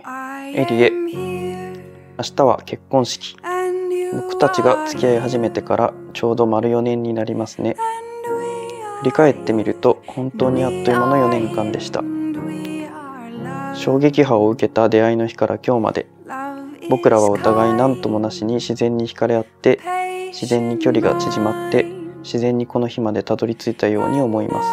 エリエ、明日は結婚式。僕たちが付き合い始めてからちょうど丸4年になりますね。振り返ってみると本当にあっという間の4年間でした。衝撃波を受けた出会いの日から今日まで、僕らはお互い何ともなしに自然に惹かれ合って、自然に距離が縮まって、自然にこの日までたどり着いたように思います。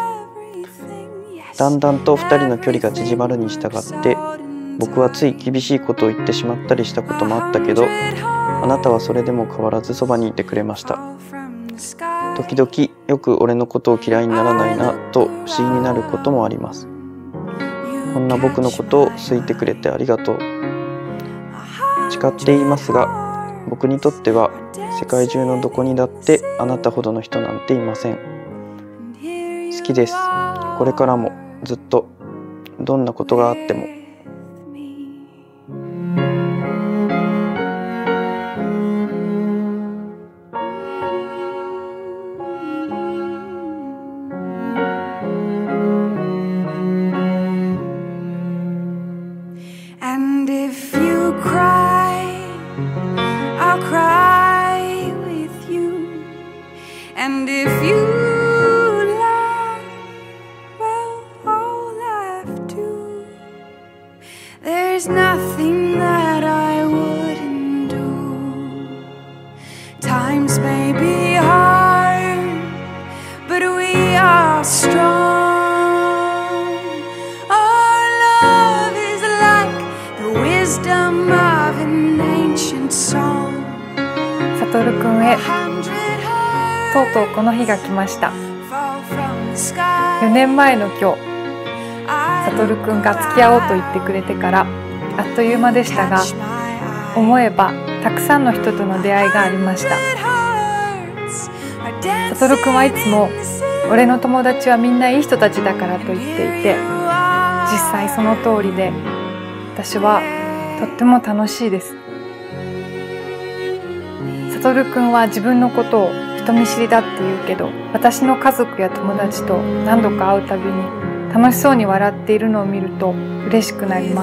だんだんと2人の距離が縮まるに従って、僕はつい厳しいことを言ってしまったりしたこともあったけど、あなたはそれでも変わらずそばにいてくれました。時々よく俺のことを嫌いにならないなと不思議になることもあります。こんな僕のことを好いてくれてありがとう。誓って言いますが、僕にとっては世界中のどこにだってあなたほどの人なんていません。好きです。これからもずっと、どんなことがあっても。 And if you cry, I'll cry with you. And if you laugh, well, I'll laugh too. There's nothing that I wouldn't do. Times may be hard, but we are strong. サトルくんへ、とうとうこの日が来ました。4年前の今日、サトルくんが付き合おうと言ってくれてからあっという間でしたが、思えばたくさんの人との出会いがありました。サトルくんはいつも俺の友達はみんないい人たちだからと言っていて、実際その通りで、私はとっても楽しいです。サトルくんは自分のことを人見知りだって言うけど、私の家族や友達と何度か会うたびに楽しそうに笑っているのを見ると嬉しくなります。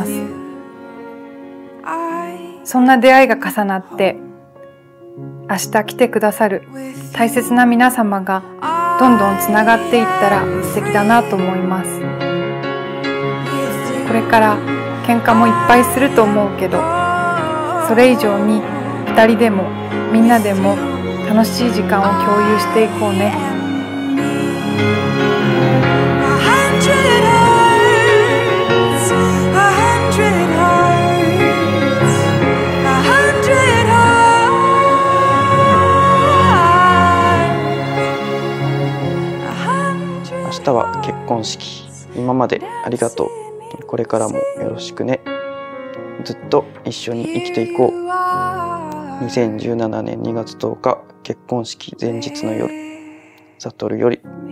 そんな出会いが重なって、明日来てくださる大切な皆様がどんどんつながっていったら素敵だなと思います。これから喧嘩もいっぱいすると思うけど、それ以上に2人でもみんなでも楽しい時間を共有していこうね。 明日は結婚式。今までありがとう。これからもよろしくね。ずっと一緒に生きていこう。2017年2月10日結婚式前日の夜、サトルより。